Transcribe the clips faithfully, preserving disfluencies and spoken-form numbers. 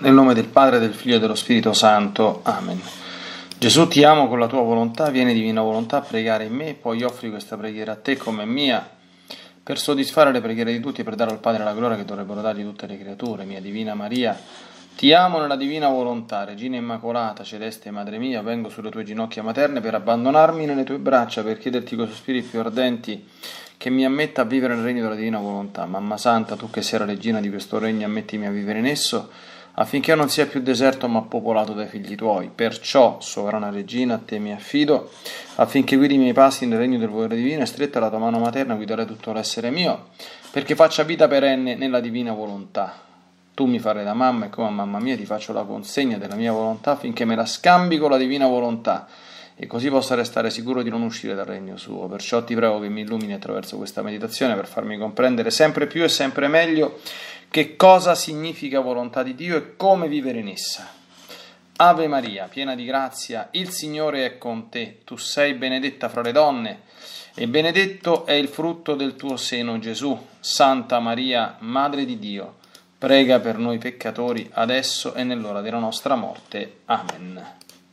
Nel nome del Padre, del Figlio e dello Spirito Santo. Amen. Gesù, ti amo con la tua volontà, vieni divina volontà a pregare in me, poi offri questa preghiera a te come mia, per soddisfare le preghiere di tutti e per dare al Padre la gloria che dovrebbero dargli tutte le creature. Mia Divina Maria, ti amo nella divina volontà, Regina Immacolata, celeste Madre mia, vengo sulle tue ginocchia materne per abbandonarmi nelle tue braccia, per chiederti con sospiri più ardenti che mi ammetta a vivere nel regno della divina volontà. Mamma Santa, tu che sei la regina di questo regno, ammettimi a vivere in esso, affinché non sia più deserto ma popolato dai figli tuoi. Perciò, sovrana regina, a te mi affido, affinché guidi i miei passi nel regno del volere divino, e stretta la tua mano materna guiderai tutto l'essere mio, perché faccia vita perenne nella divina volontà. Tu mi farai da mamma e come a mamma mia ti faccio la consegna della mia volontà, affinché me la scambi con la divina volontà, e così possa restare sicuro di non uscire dal regno suo. Perciò ti prego che mi illumini attraverso questa meditazione per farmi comprendere sempre più e sempre meglio che cosa significa volontà di Dio e come vivere in essa. Ave Maria, piena di grazia, il Signore è con te. Tu sei benedetta fra le donne e benedetto è il frutto del tuo seno, Gesù. Santa Maria, Madre di Dio, prega per noi peccatori, adesso e nell'ora della nostra morte. Amen.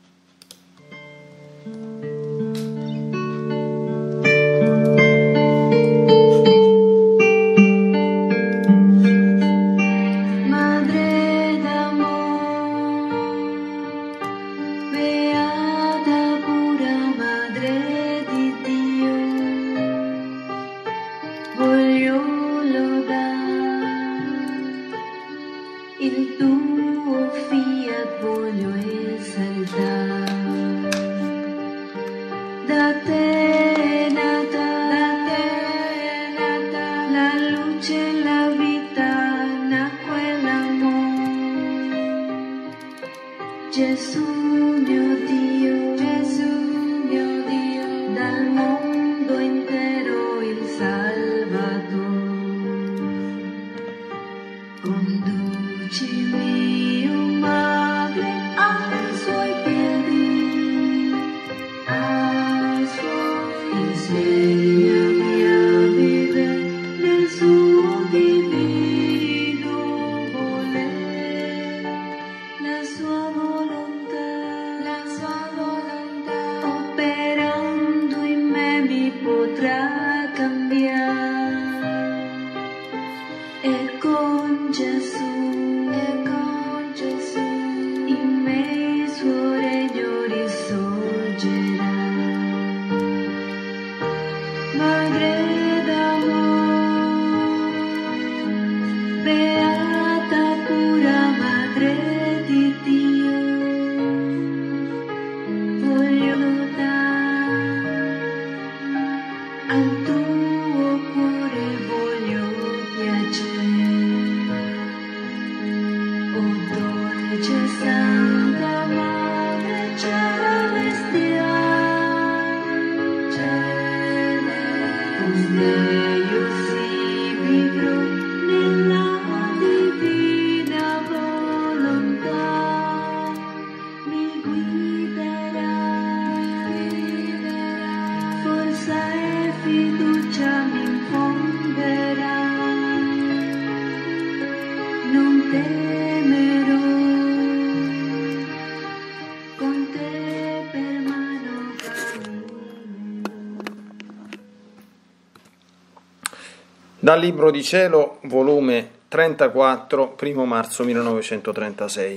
Dal Libro di Cielo, volume trentaquattro, primo marzo millenovecentotrentasei.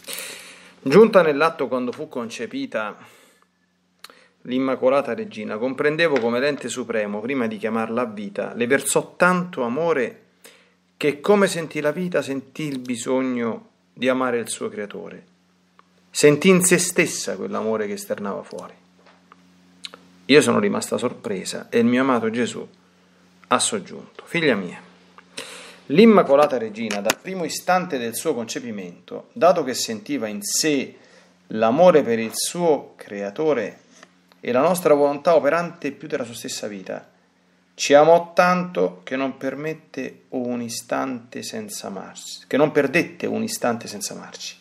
Giunta nell'atto quando fu concepita l'Immacolata Regina, comprendevo come l'ente supremo, prima di chiamarla a vita, le versò tanto amore che, come sentì la vita, sentì il bisogno di amare il suo creatore. Sentì in se stessa quell'amore che esternava fuori. Io sono rimasta sorpresa e il mio amato Gesù ha soggiunto: figlia mia, l'Immacolata Regina, dal primo istante del suo concepimento, dato che sentiva in sé l'amore per il suo creatore e la nostra volontà operante più della sua stessa vita, ci amò tanto che non permette un istante senza amarci, che non perdette un istante senza amarci.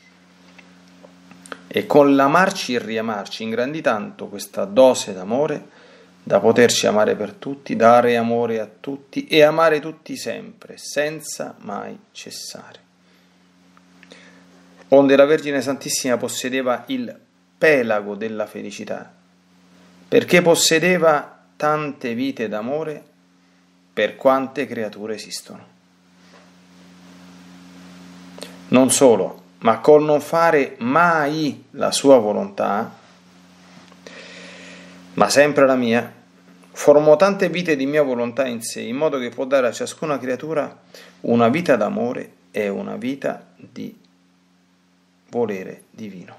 E con l'amarci e riamarci ingrandì tanto questa dose d'amore da poterci amare per tutti, dare amore a tutti e amare tutti sempre, senza mai cessare. onde la Vergine Santissima possedeva il pelago della felicità, perché possedeva tante vite d'amore per quante creature esistono. Non solo, ma col non fare mai la sua volontà, ma sempre la mia, formò tante vite di mia volontà in sé, in modo che può dare a ciascuna creatura una vita d'amore e una vita di volere divino.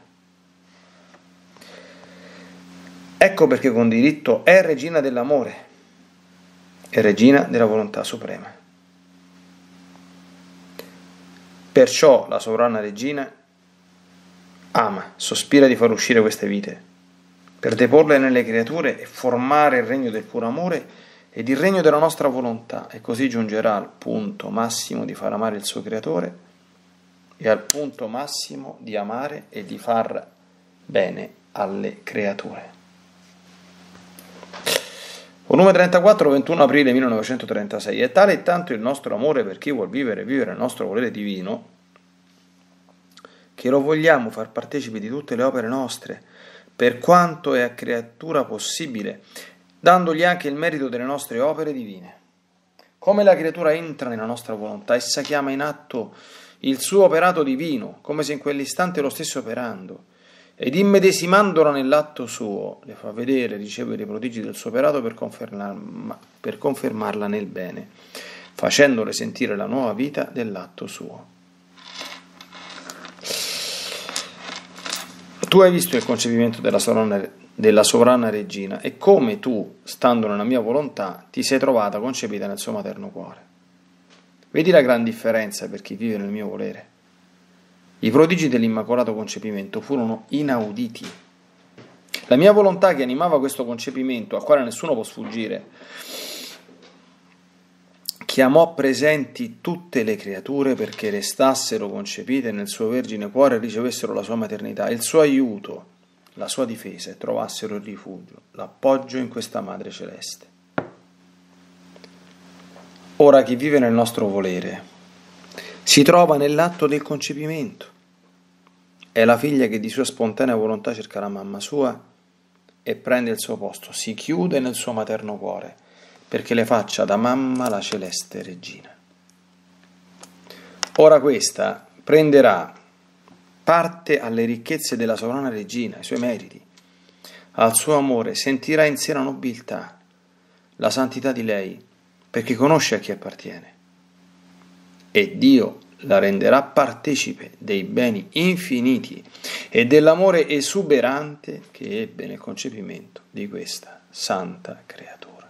Ecco perché con diritto è regina dell'amore e regina della volontà suprema. Perciò la sovrana regina ama, sospira di far uscire queste vite, per deporle nelle creature e formare il regno del puro amore ed il regno della nostra volontà, e così giungerà al punto massimo di far amare il suo creatore e al punto massimo di amare e di far bene alle creature. Volume trentaquattro, ventuno aprile millenovecentotrentasei. È tale e tanto il nostro amore per chi vuol vivere e vivere il nostro volere divino, che lo vogliamo far partecipe di tutte le opere nostre, per quanto è a creatura possibile, dandogli anche il merito delle nostre opere divine. Come la creatura entra nella nostra volontà, essa chiama in atto il suo operato divino, come se in quell'istante lo stesse operando, ed immedesimandola nell'atto suo, le fa vedere e ricevere i prodigi del suo operato per, confermarla, per confermarla nel bene, facendole sentire la nuova vita dell'atto suo. Tu hai visto il concepimento della sovrana, della sovrana regina e come tu, stando nella mia volontà, ti sei trovata concepita nel suo materno cuore. Vedi la gran differenza per chi vive nel mio volere. I prodigi dell'immacolato concepimento furono inauditi. La mia volontà che animava questo concepimento, al quale nessuno può sfuggire, chiamò presenti tutte le creature perché restassero concepite nel suo vergine cuore e ricevessero la sua maternità, il suo aiuto, la sua difesa e trovassero il rifugio, l'appoggio in questa Madre Celeste. Ora chi vive nel nostro volere si trova nell'atto del concepimento. È la figlia che di sua spontanea volontà cerca la mamma sua e prende il suo posto, si chiude nel suo materno cuore, perché le faccia da mamma la celeste regina. Ora questa prenderà parte alle ricchezze della sovrana regina, ai suoi meriti, al suo amore, sentirà in sé la nobiltà, la santità di lei, perché conosce a chi appartiene. E Dio la renderà partecipe dei beni infiniti e dell'amore esuberante che ebbe nel concepimento di questa santa creatura.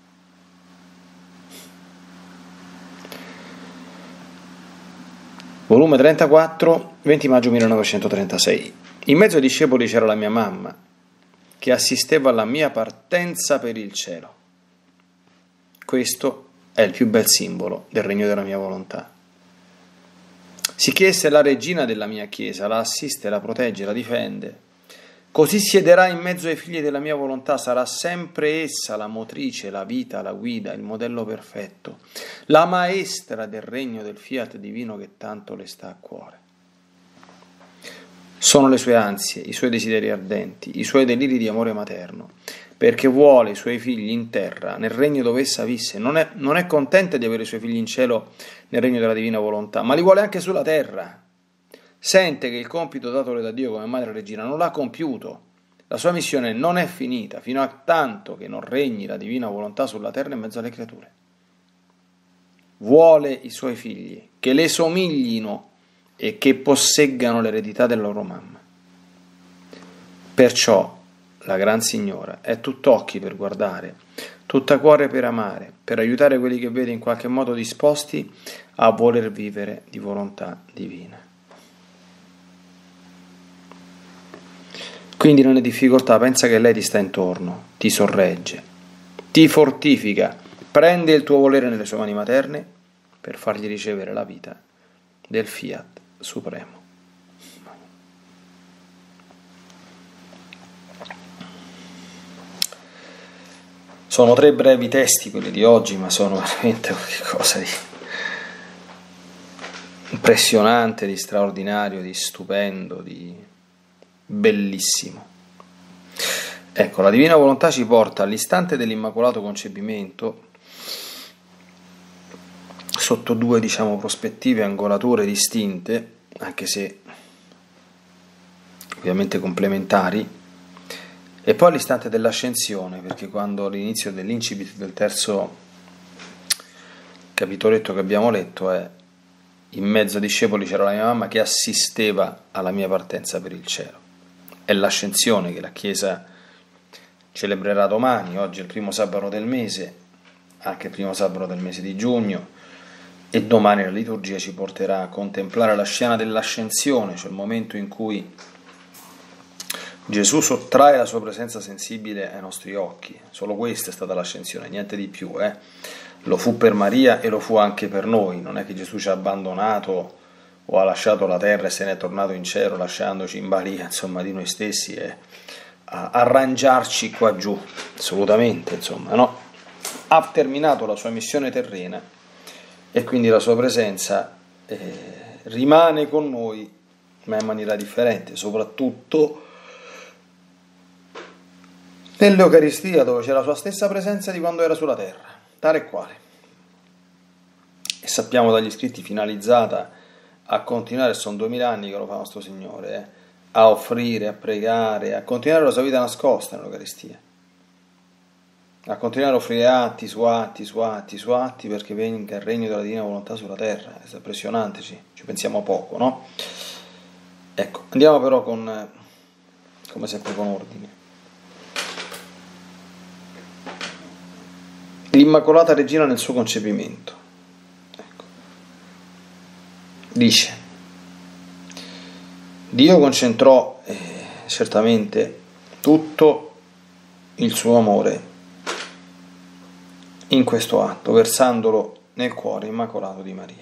Volume trentaquattro, venti maggio millenovecentotrentasei. In mezzo ai discepoli c'era la mia mamma, che assisteva alla mia partenza per il cielo. Questo è il più bel simbolo del regno della mia volontà. Sicché essa è la regina della mia chiesa, la assiste, la protegge, la difende. Così siederà in mezzo ai figli della mia volontà, sarà sempre essa la motrice, la vita, la guida, il modello perfetto, la maestra del regno del fiat divino che tanto le sta a cuore. Sono le sue ansie, i suoi desideri ardenti, i suoi deliri di amore materno, perché vuole i suoi figli in terra, nel regno dove essa visse. Non è, non è contenta di avere i suoi figli in cielo, nel regno della divina volontà, ma li vuole anche sulla terra. Sente che il compito datole da Dio come madre regina non l'ha compiuto. La sua missione non è finita, fino a tanto che non regni la divina volontà sulla terra in mezzo alle creature. Vuole i suoi figli che le somiglino e che posseggano l'eredità della loro mamma. Perciò la Gran Signora è tutt'occhi per guardare, tutta cuore per amare, per aiutare quelli che vede in qualche modo disposti a voler vivere di volontà divina. Quindi nelle difficoltà pensa che lei ti sta intorno, ti sorregge, ti fortifica, prende il tuo volere nelle sue mani materne per fargli ricevere la vita del fiat supremo. Sono tre brevi testi quelli di oggi, ma sono veramente qualcosa di, impressionante, di straordinario, di stupendo, di bellissimo. Ecco, la divina volontà ci porta all'istante dell'immacolato concepimento sotto due, diciamo, prospettive, angolature distinte, anche se ovviamente complementari, e poi all'istante dell'ascensione, perché quando all'inizio dell'incipit del terzo capitoletto che abbiamo letto è: in mezzo ai discepoli c'era la mia mamma che assisteva alla mia partenza per il cielo. È l'ascensione che la Chiesa celebrerà domani. Oggi è il primo sabato del mese, anche il primo sabato del mese di giugno, e domani la liturgia ci porterà a contemplare la scena dell'ascensione, cioè il momento in cui Gesù sottrae la sua presenza sensibile ai nostri occhi. Solo questa è stata l'ascensione, niente di più, eh? Lo fu per Maria e lo fu anche per noi. Non è che Gesù ci ha abbandonato o ha lasciato la terra e se n'è tornato in cielo lasciandoci in balia, insomma, di noi stessi e a arrangiarci qua giù, assolutamente, insomma, no? Ha terminato la sua missione terrena e quindi la sua presenza eh, rimane con noi, ma in maniera differente, soprattutto nell'Eucaristia, dove c'è la sua stessa presenza di quando era sulla terra, tale e quale. E sappiamo dagli scritti finalizzata a continuare, sono duemila anni che lo fa nostro Signore, eh, a offrire, a pregare, a continuare la sua vita nascosta nell'Eucaristia, a continuare a offrire atti su atti, su atti, su atti, perché venga il regno della divina volontà sulla terra. È impressionante, ci, ci pensiamo poco, no? Ecco, andiamo però con, come sempre, con ordine. L'Immacolata Regina nel suo concepimento. Ecco. Dice: Dio concentrò eh, certamente tutto il suo amore in questo atto, versandolo nel cuore immacolato di Maria.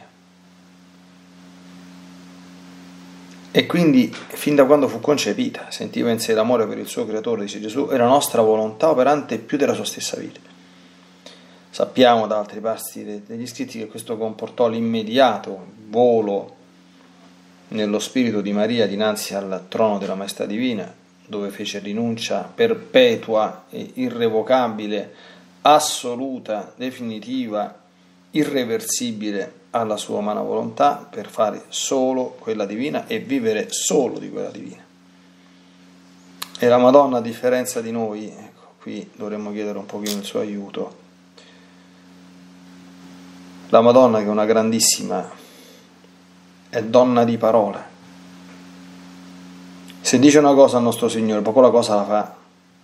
E quindi, fin da quando fu concepita, sentiva in sé l'amore per il suo creatore, dice Gesù, e la nostra volontà operante più della sua stessa vita. Sappiamo da altri passi degli scritti che questo comportò l'immediato volo nello spirito di Maria dinanzi al trono della Maestà Divina, dove fece rinuncia perpetua e irrevocabile, assoluta, definitiva, irreversibile alla sua umana volontà, per fare solo quella divina e vivere solo di quella divina. E la Madonna, a differenza di noi, ecco, qui dovremmo chiedere un pochino il suo aiuto, la Madonna, che è una grandissima, è donna di parola. Se dice una cosa al nostro Signore, poi quella cosa la fa.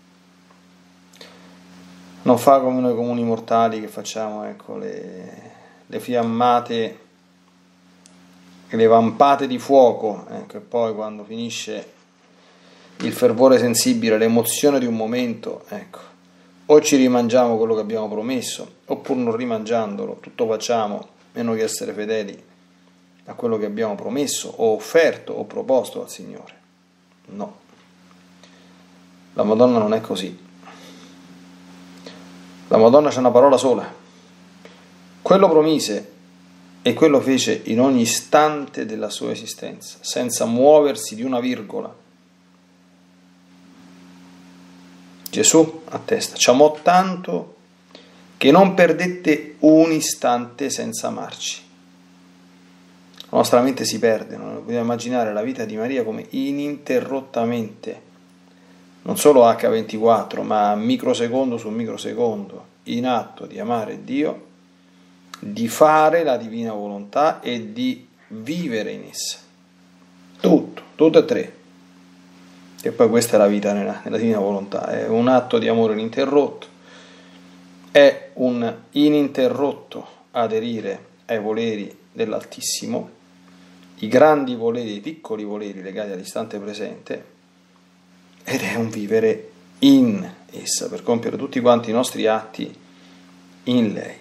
Non fa come noi comuni mortali che facciamo, ecco, le, le fiammate e le vampate di fuoco, ecco, e poi quando finisce il fervore sensibile, l'emozione di un momento, ecco, o ci rimangiamo quello che abbiamo promesso, oppure non rimangiandolo, tutto facciamo meno che essere fedeli a quello che abbiamo promesso, o offerto, o proposto al Signore. No. La Madonna non è così. La Madonna c'è una parola sola. Quello promise e quello fece in ogni istante della sua esistenza, senza muoversi di una virgola. Gesù attesta, ci amò tanto che non perdette un istante senza amarci. La nostra mente si perde, non dobbiamo immaginare la vita di Maria come ininterrottamente, non solo acca ventiquattro, ma microsecondo su microsecondo, in atto di amare Dio, di fare la divina volontà e di vivere in essa. Tutto, tutto e tre. E poi questa è la vita nella, nella divina volontà, è un atto di amore ininterrotto, è un ininterrotto aderire ai voleri dell'Altissimo, i grandi voleri, i piccoli voleri legati all'istante presente, ed è un vivere in essa, per compiere tutti quanti i nostri atti in lei.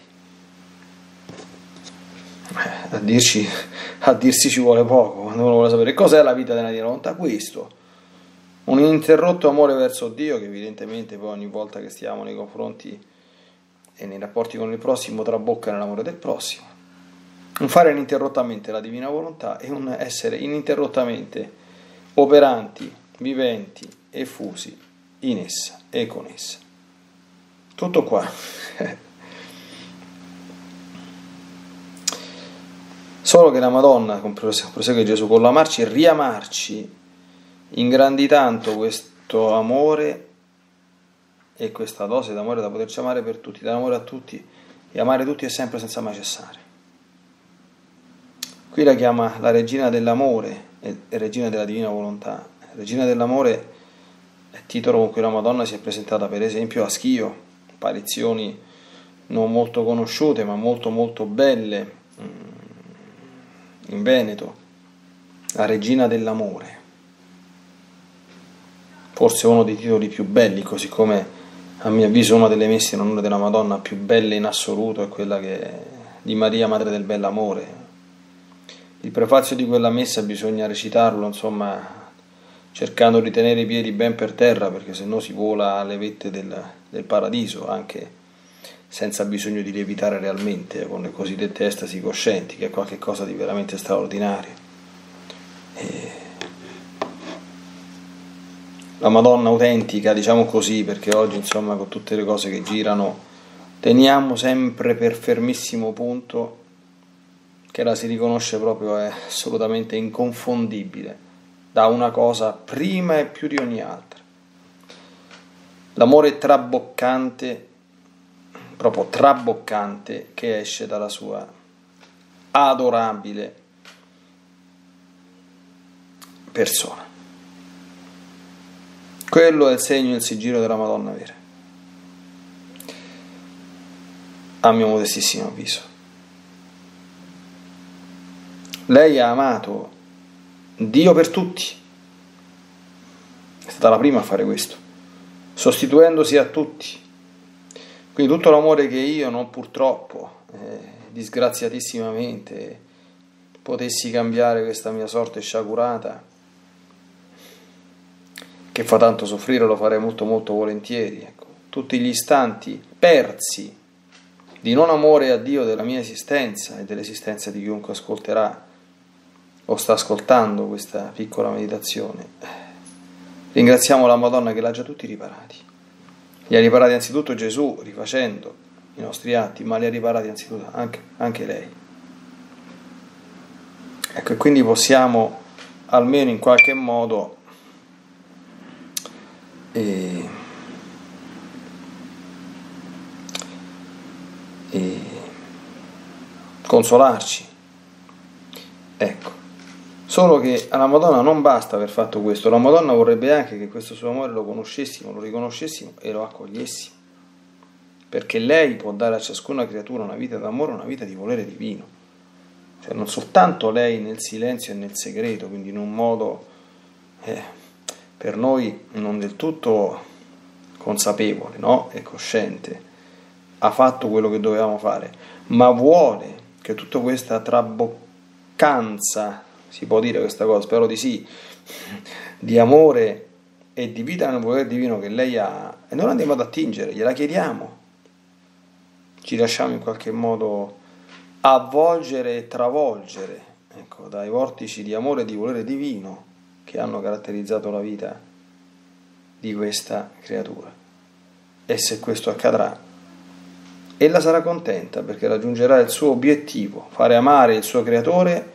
A dirci, a dirsi ci vuole poco, quando uno vuole sapere cos'è la vita della divina volontà, questo. Un ininterrotto amore verso Dio, che evidentemente poi ogni volta che stiamo nei confronti e nei rapporti con il prossimo trabocca nell'amore del prossimo. un fare ininterrottamente la divina volontà e un essere ininterrottamente operanti, viventi e fusi in essa e con essa. Tutto qua. Solo che la Madonna, prosegue Gesù, con l'amarci, riamarci, ingrandì tanto questo amore e questa dose d'amore da poterci amare per tutti, dare amore a tutti e amare tutti e sempre senza mai cessare. Qui la chiama la regina dell'amore e regina della divina volontà. Regina dell'amore è il titolo con cui la Madonna si è presentata per esempio a Schio, apparizioni non molto conosciute ma molto molto belle in Veneto, la regina dell'amore, forse uno dei titoli più belli, così come a mio avviso una delle messe in onore della Madonna più belle in assoluto è quella che di Maria Madre del Bell'Amore. Il prefazio di quella messa bisogna recitarlo, insomma, cercando di tenere i piedi ben per terra, perché se no si vola alle vette del, del paradiso, anche senza bisogno di lievitare realmente, con le cosiddette estasi coscienti, che è qualcosa di veramente straordinario. E la Madonna autentica, diciamo così, perché oggi, insomma, con tutte le cose che girano, teniamo sempre per fermissimo punto che la si riconosce proprio, è assolutamente inconfondibile, da una cosa prima e più di ogni altra. L'amore traboccante, proprio traboccante, che esce dalla sua adorabile persona. Quello è il segno e il sigillo della Madonna vera, a mio modestissimo avviso. Lei ha amato Dio per tutti, è stata la prima a fare questo, sostituendosi a tutti. Quindi tutto l'amore che io non purtroppo, eh, disgraziatissimamente, potessi cambiare questa mia sorte sciagurata, che fa tanto soffrire, lo farei molto molto volentieri. Ecco. Tutti gli istanti persi di non amore a Dio della mia esistenza e dell'esistenza di chiunque ascolterà o sta ascoltando questa piccola meditazione, ringraziamo la Madonna che l'ha già tutti riparati. Li ha riparati anzitutto Gesù, rifacendo i nostri atti, ma li ha riparati anzitutto anche, anche lei. Ecco, e quindi possiamo almeno in qualche modo e, e consolarci. Ecco. Solo che alla Madonna non basta aver fatto questo, la Madonna vorrebbe anche che questo suo amore lo conoscessimo, lo riconoscessimo e lo accogliessimo, perché lei può dare a ciascuna creatura una vita d'amore, una vita di volere divino, cioè non soltanto lei nel silenzio e nel segreto, quindi in un modo eh, per noi non del tutto consapevole, no? E cosciente, ha fatto quello che dovevamo fare, ma vuole che tutta questa traboccanza, si può dire questa cosa, spero di sì, di amore e di vita nel volere divino che lei ha, e noi andiamo ad attingere, gliela chiediamo, ci lasciamo in qualche modo avvolgere e travolgere, ecco, dai vortici di amore e di volere divino che hanno caratterizzato la vita di questa creatura. E se questo accadrà, ella sarà contenta perché raggiungerà il suo obiettivo, fare amare il suo creatore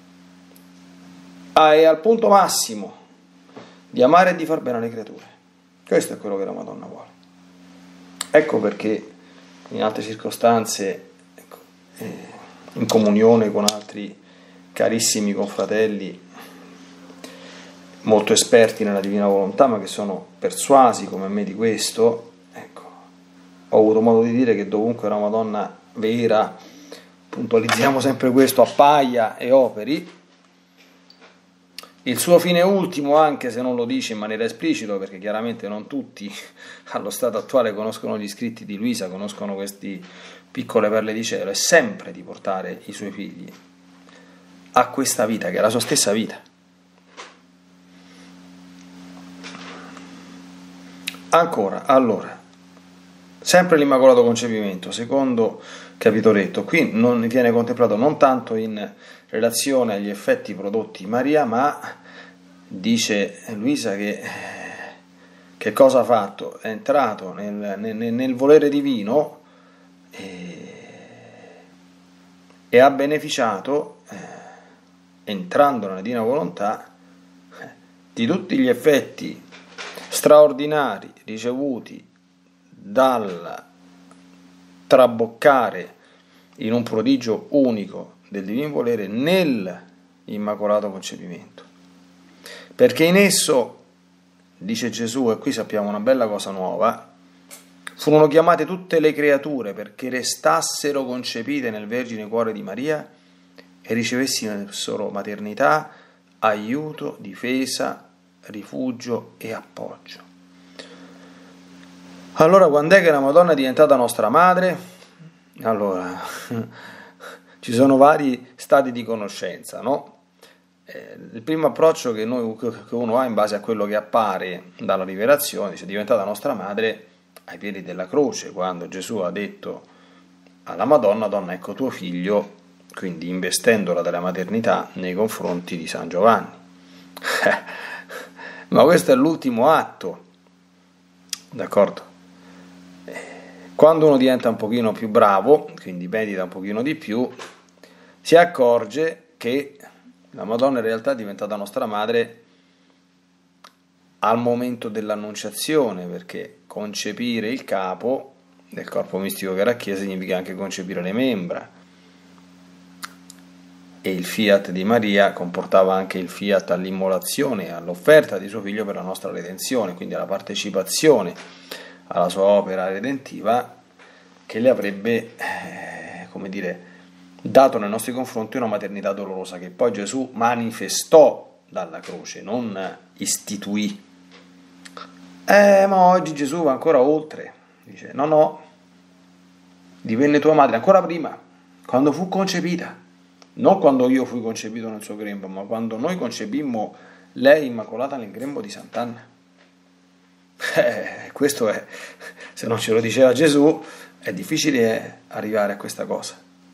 è al punto massimo di amare e di far bene alle creature. Questo è quello che la Madonna vuole. Ecco perché in altre circostanze, ecco, eh, in comunione con altri carissimi confratelli molto esperti nella divina volontà, ma che sono persuasi come me di questo, ecco, ho avuto modo di dire che dovunque la Madonna vera, puntualizziamo sempre questo, appaia e operi, il suo fine ultimo, anche se non lo dice in maniera esplicita, perché chiaramente non tutti allo stato attuale conoscono gli scritti di Luisa, conoscono queste piccole perle di cielo, è sempre di portare i suoi figli a questa vita, che è la sua stessa vita. Ancora, allora, Sempre l'Immacolato Concepimento, secondo capitoletto. Qui non viene contemplato non tanto in relazione agli effetti prodotti in Maria, ma dice Luisa che, che cosa ha fatto? È entrato nel, nel, nel volere divino e, e ha beneficiato, eh, entrando nella divina volontà, eh, di tutti gli effetti straordinari ricevuti dal traboccare in un prodigio unico del divino volere nell'Immacolato Concepimento, perché in esso, dice Gesù, e qui sappiamo una bella cosa nuova, furono chiamate tutte le creature perché restassero concepite nel Vergine Cuore di Maria e ricevessero maternità, aiuto, difesa, rifugio e appoggio. Allora, quando è che la Madonna è diventata nostra madre? Allora, ci sono vari stati di conoscenza, no? Eh, il primo approccio che, noi, che uno ha in base a quello che appare dalla rivelazione, dice: è diventata nostra madre ai piedi della croce, quando Gesù ha detto alla Madonna: donna, ecco tuo figlio, quindi investendola della maternità nei confronti di San Giovanni. Ma questo è l'ultimo atto, d'accordo? Quando uno diventa un pochino più bravo, quindi medita un pochino di più, si accorge che la Madonna in realtà è diventata nostra madre al momento dell'annunciazione, perché concepire il capo del corpo mistico che era Chiesa significa anche concepire le membra, e il fiat di Maria comportava anche il fiat all'immolazione, all'offerta di suo figlio per la nostra redenzione, quindi alla partecipazione alla sua opera redentiva, che le avrebbe, eh, come dire, dato nei nostri confronti una maternità dolorosa che poi Gesù manifestò dalla croce, non istituì. Eh, ma oggi Gesù va ancora oltre, dice: no, no, divenne tua madre ancora prima, quando fu concepita, non quando io fui concepito nel suo grembo, ma quando noi concepimmo lei immacolata nel grembo di Sant'Anna. Eh, questo è, se non ce lo diceva Gesù, è difficile arrivare a questa cosa.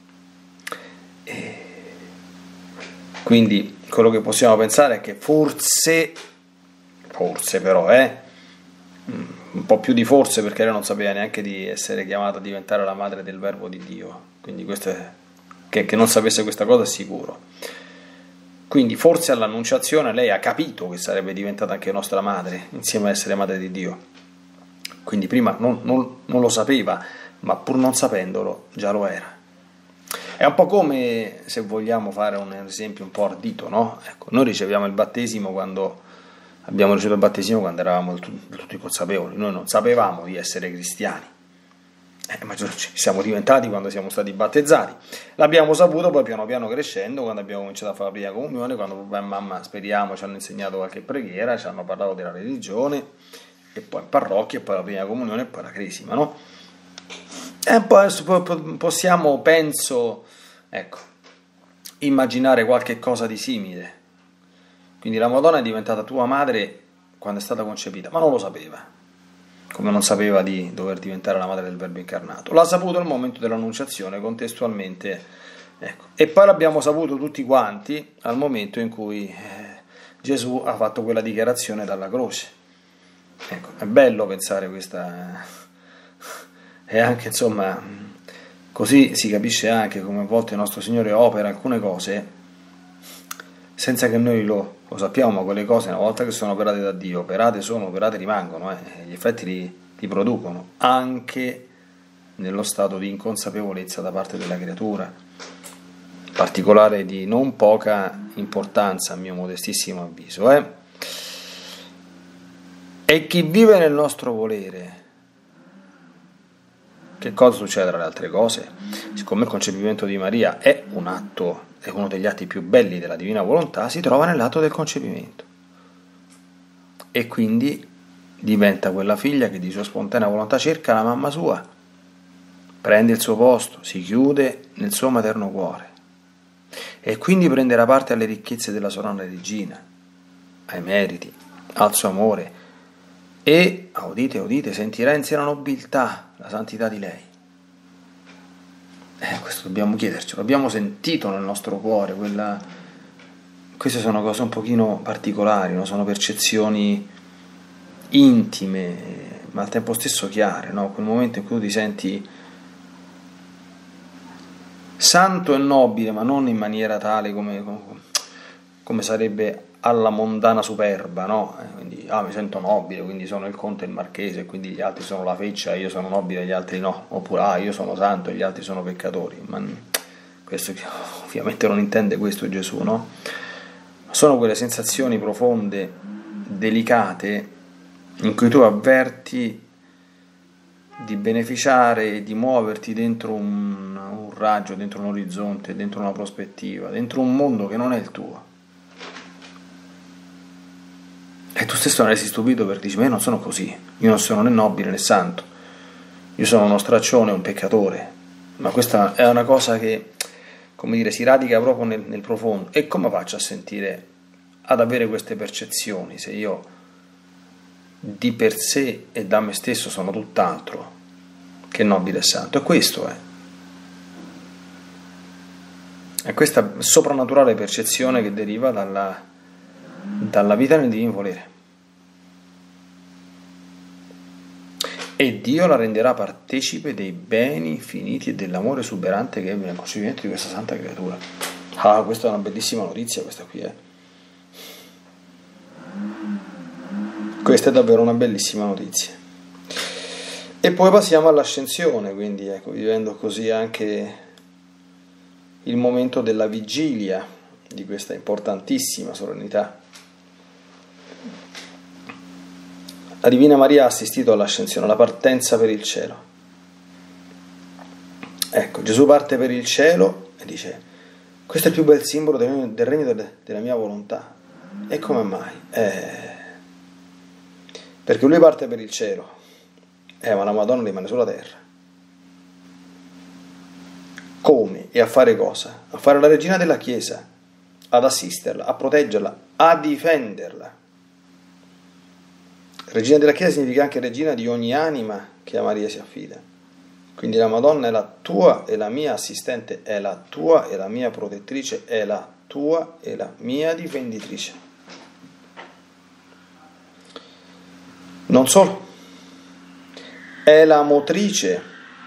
E quindi quello che possiamo pensare è che forse, forse però, eh, un po' più di forse, perché lei non sapeva neanche di essere chiamata a diventare la madre del Verbo di Dio, quindi questo è, che, che non sapesse questa cosa è sicuro. Quindi forse all'annunciazione lei ha capito che sarebbe diventata anche nostra madre, insieme a essere madre di Dio. Quindi prima non, non, non lo sapeva, ma pur non sapendolo già lo era. È un po' come, se vogliamo fare un esempio un po' ardito, no? Ecco, noi riceviamo il battesimo quando abbiamo ricevuto il battesimo quando eravamo tutti consapevoli, noi non sapevamo di essere cristiani. Eh, ma ci siamo diventati quando siamo stati battezzati, l'abbiamo saputo poi piano piano crescendo, quando abbiamo cominciato a fare la prima comunione, quando papà e mamma, speriamo, ci hanno insegnato qualche preghiera, ci hanno parlato della religione, e poi in parrocchia, e poi la prima comunione, e poi la cresima, no? E poi possiamo, penso, ecco, immaginare qualche cosa di simile. Quindi la Madonna è diventata tua madre quando è stata concepita, ma non lo sapeva, come non sapeva di dover diventare la madre del Verbo incarnato. L'ha saputo al momento dell'annunciazione, contestualmente, ecco. E poi l'abbiamo saputo tutti quanti al momento in cui eh, Gesù ha fatto quella dichiarazione dalla croce. Ecco, è bello pensare questa, e anche, insomma, così si capisce anche come a volte il nostro Signore opera alcune cose senza che noi lo, lo sappiamo, ma quelle cose, una volta che sono operate da Dio, operate sono, operate rimangono, eh, gli effetti li, li producono, anche nello stato di inconsapevolezza da parte della creatura, particolare di non poca importanza a mio modestissimo avviso. Eh. E chi vive nel nostro volere, che cosa succede tra le altre cose? Siccome il concepimento di Maria è un atto, è uno degli atti più belli della divina volontà, si trova nell'atto del concepimento e quindi diventa quella figlia che di sua spontanea volontà cerca la mamma sua, prende il suo posto, si chiude nel suo materno cuore e quindi prenderà parte alle ricchezze della sovrana regina, ai meriti, al suo amore, e, udite, udite, sentirà in sé la nobiltà, la santità di lei. Eh, questo dobbiamo chiederci, l'abbiamo sentito nel nostro cuore, quella... queste sono cose un pochino particolari, no? Sono percezioni intime, ma al tempo stesso chiare, no? Quel momento in cui tu ti senti santo e nobile, ma non in maniera tale come, come sarebbe alla mondana superba, no? Quindi, ah, mi sento nobile, quindi sono il conte e il marchese, quindi gli altri sono la feccia, io sono nobile e gli altri no, oppure ah, io sono santo e gli altri sono peccatori. Ma questo ovviamente non intende questo Gesù, no? Sono quelle sensazioni profonde, delicate, in cui tu avverti di beneficiare e di muoverti dentro un, un raggio, dentro un orizzonte, dentro una prospettiva, dentro un mondo che non è il tuo. E tu stesso non resti stupito perché dici, ma io non sono così, io non sono né nobile né santo, io sono uno straccione, un peccatore. Ma questa è una cosa che, come dire, si radica proprio nel, nel profondo. E come faccio a sentire, ad avere queste percezioni, se io di per sé e da me stesso sono tutt'altro che nobile e santo? E questo è. È questa soprannaturale percezione che deriva dalla, dalla vita nel divino volere. E Dio la renderà partecipe dei beni infiniti e dell'amore esuberante che ebbe nel concepimento di questa santa creatura. Ah, questa è una bellissima notizia, questa qui, eh. Questa è davvero una bellissima notizia. E poi passiamo all'ascensione, quindi ecco, vivendo così anche il momento della vigilia di questa importantissima solennità. La Divina Maria ha assistito all'ascensione, alla partenza per il cielo. Ecco, Gesù parte per il cielo e dice, questo è il più bel simbolo del, del regno de, della mia volontà. E come mai? Eh, perché lui parte per il cielo, eh, ma la Madonna rimane sulla terra. Come? E a fare cosa? A fare la regina della Chiesa, ad assisterla, a proteggerla, a difenderla. Regina della Chiesa significa anche regina di ogni anima che a Maria si affida. Quindi la Madonna è la tua e la mia assistente, è la tua e la mia protettrice, è la tua e la mia difenditrice. Non solo, è la motrice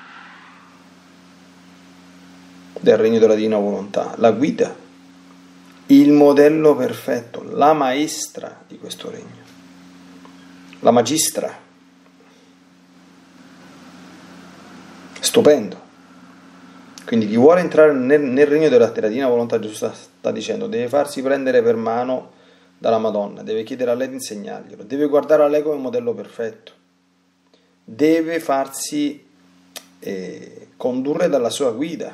del regno della Divina Volontà, la guida, il modello perfetto, la maestra di questo regno. La magistra. Stupendo. Quindi chi vuole entrare nel, nel regno della, della Divina Volontà, Gesù sta, sta dicendo, deve farsi prendere per mano dalla Madonna, deve chiedere a lei di insegnarglielo, deve guardare a lei come modello perfetto, deve farsi eh, condurre dalla sua guida,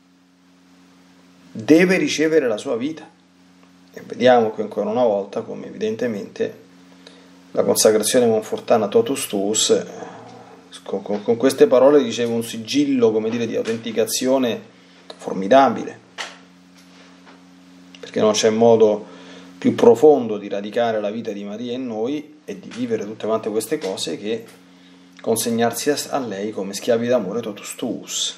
deve ricevere la sua vita. E vediamo qui ancora una volta come evidentemente la consacrazione monfortana totus tuus, con, con, con queste parole riceve un sigillo, come dire, di autenticazione formidabile, perché non c'è modo più profondo di radicare la vita di Maria in noi e di vivere tutte quante queste cose che consegnarsi a, a lei come schiavi d'amore totus tuus.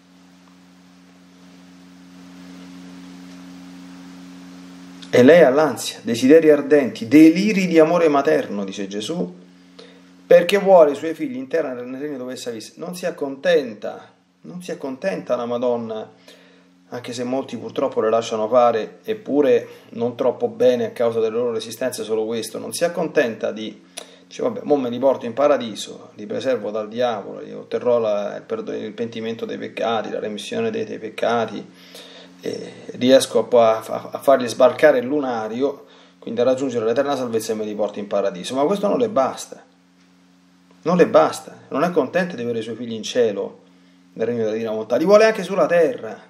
E lei ha l'ansia, desideri ardenti, deliri di amore materno, dice Gesù, perché vuole i suoi figli interni nel regno dove essa vive. Non si accontenta, non si accontenta la Madonna, anche se molti purtroppo le lasciano fare, eppure non troppo bene a causa delle loro resistenze, solo questo, non si accontenta di, dice vabbè, mo me li porto in paradiso, li preservo dal diavolo, gli otterrò la, il, perdono, il pentimento dei peccati, la remissione dei, dei peccati, e riesco a, a, a fargli sbarcare il lunario, quindi a raggiungere l'eterna salvezza e me li porto in paradiso. Ma questo non le basta, non le basta, non è contenta di avere i suoi figli in cielo, nel regno della Divina Volontà, li vuole anche sulla terra.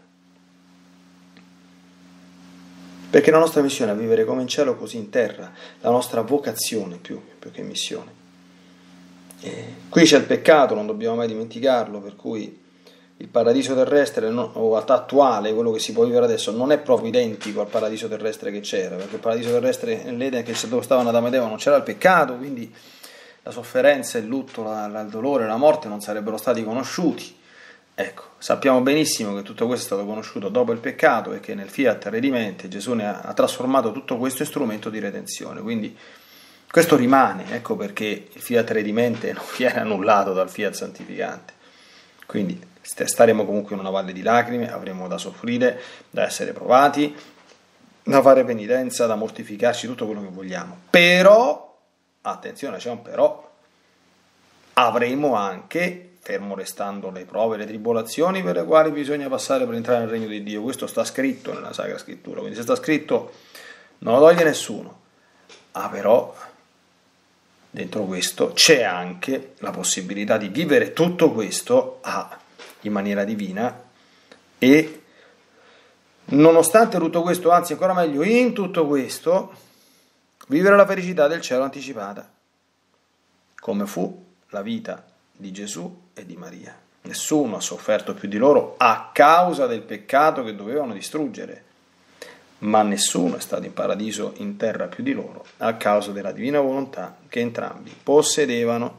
Perché la nostra missione è vivere come in cielo così in terra, la nostra vocazione più, più che missione. E qui c'è il peccato, non dobbiamo mai dimenticarlo, per cui il paradiso terrestre, o attuale, quello che si può vivere adesso, non è proprio identico al paradiso terrestre che c'era, perché il paradiso terrestre nell'Eden, che dove stavano Adamo ed Eva, non c'era il peccato, quindi la sofferenza, il lutto, la, la, il dolore, la morte non sarebbero stati conosciuti. Ecco, sappiamo benissimo che tutto questo è stato conosciuto dopo il peccato e che nel fiat redimente Gesù ne ha, ha trasformato tutto questo in strumento di redenzione. Quindi questo rimane, ecco perché il fiat redimente non viene annullato dal fiat santificante. Quindi staremo comunque in una valle di lacrime, avremo da soffrire, da essere provati, da fare penitenza, da mortificarci, tutto quello che vogliamo. Però, attenzione, c'è un però, avremo anche, fermo restando le prove, le tribolazioni per le quali bisogna passare per entrare nel regno di Dio. Questo sta scritto nella Sacra Scrittura, quindi se sta scritto non lo toglie nessuno. Ah, però dentro questo c'è anche la possibilità di vivere tutto questo ah, in maniera divina e nonostante tutto questo, anzi ancora meglio, in tutto questo, vivere la felicità del cielo anticipata, come fu la vita di Gesù e di Maria. Nessuno ha sofferto più di loro a causa del peccato che dovevano distruggere, ma nessuno è stato in paradiso in terra più di loro a causa della divina volontà che entrambi possedevano.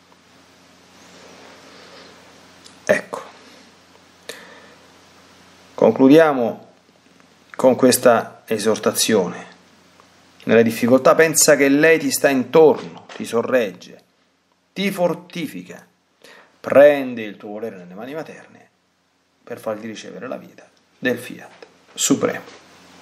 Ecco, concludiamo con questa esortazione. Nelle difficoltà pensa che lei ti sta intorno, ti sorregge, ti fortifica, prende il tuo volere nelle mani materne per fargli ricevere la vita del fiat supremo.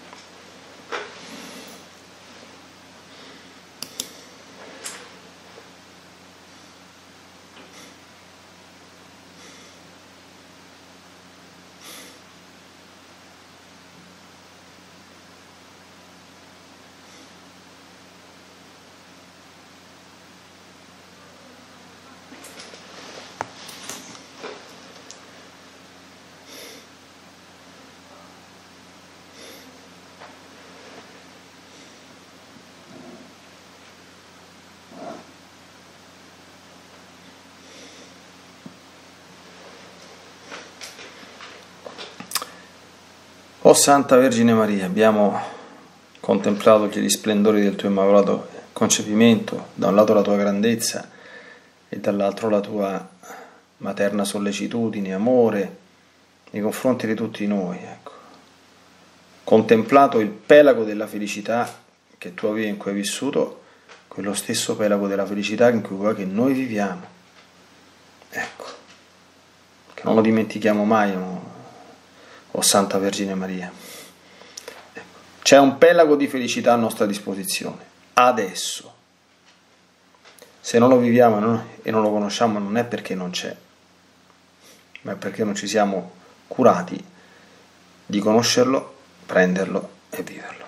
O Santa Vergine Maria, abbiamo contemplato gli splendori del tuo immacolato concepimento, da un lato la tua grandezza e dall'altro la tua materna sollecitudine, amore nei confronti di tutti noi. Ecco. Contemplato il pelago della felicità che tu avevi in cui hai vissuto, quello stesso pelago della felicità in cui vuoi che noi viviamo. Ecco, che non lo dimentichiamo mai, no? O Santa Vergine Maria. Ecco. C'è un pelago di felicità a nostra disposizione, adesso. Se non lo viviamo no? e non lo conosciamo non è perché non c'è, ma è perché non ci siamo curati di conoscerlo, prenderlo e viverlo.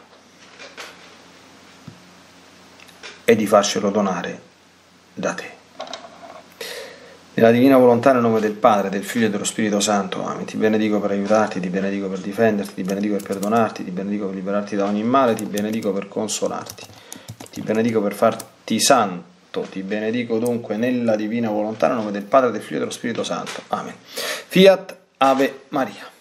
E di farcelo donare da te. Nella divina volontà, nel nome del Padre, del Figlio e dello Spirito Santo, amen. Ti benedico per aiutarti, ti benedico per difenderti, ti benedico per perdonarti, ti benedico per liberarti da ogni male, ti benedico per consolarti, ti benedico per farti santo, ti benedico dunque nella divina volontà, nel nome del Padre, del Figlio e dello Spirito Santo. Amen. Fiat Ave Maria.